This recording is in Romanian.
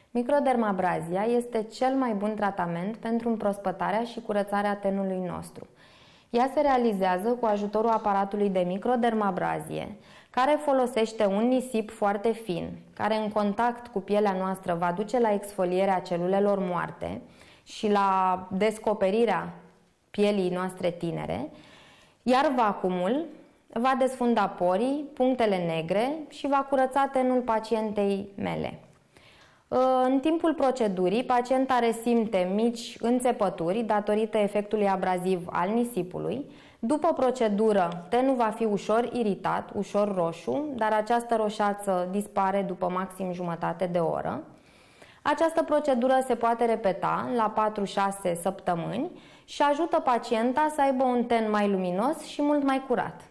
Microdermabrazia este cel mai bun tratament pentru împrospătarea și curățarea tenului nostru. Ea se realizează cu ajutorul aparatului de microdermabrazie, care folosește un nisip foarte fin, care în contact cu pielea noastră va duce la exfolierea celulelor moarte și la descoperirea pielii noastre tinere, iar vacuumul va desfunda porii, punctele negre și va curăța tenul pacientei mele. În timpul procedurii, pacienta resimte mici înțepături datorită efectului abraziv al nisipului. După procedură, tenul va fi ușor iritat, ușor roșu, dar această roșață dispare după maxim jumătate de oră. Această procedură se poate repeta la 4-6 săptămâni și ajută pacienta să aibă un ten mai luminos și mult mai curat.